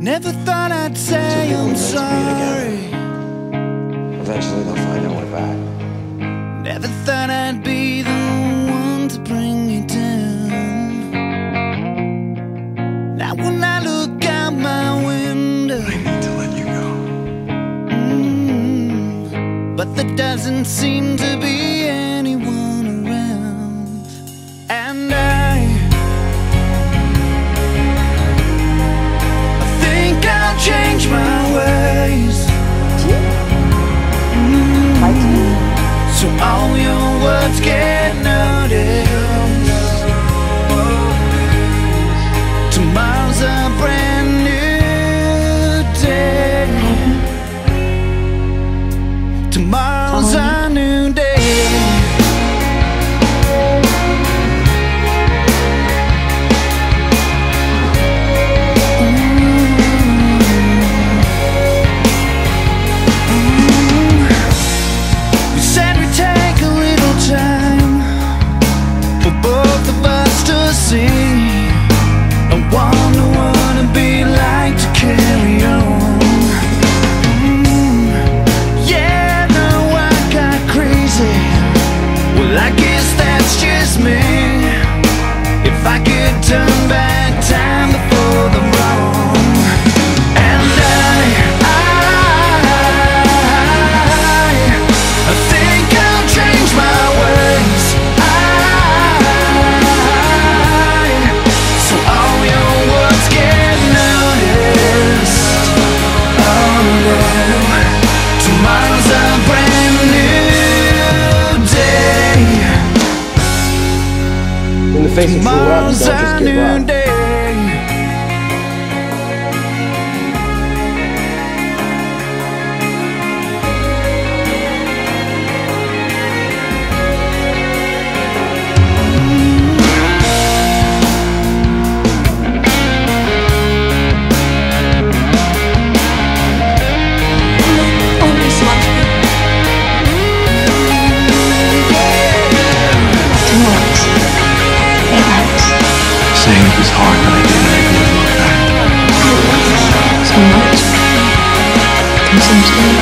Never thought I'd say I'm sorry. Eventually they'll find their way back. Never thought I'd be the one to bring you down. Now when I look out my window, I need to let you go. But there doesn't seem to be anyone around. And I think I'll change my ways. So all your words get noticed. Tomorrow's a brand new day. Tomorrow's a new day. I wonder what it'd be like to carry on. Yeah, no, I got crazy. Well, I guess that's just me. If I could turn back time before the wrong. And I think I'll change my ways. Tomorrow's a brand new day. In the face of true love, don't Tomorrow's just a give new up. day. Saying it was hard, but I didn't even look back. So much comes into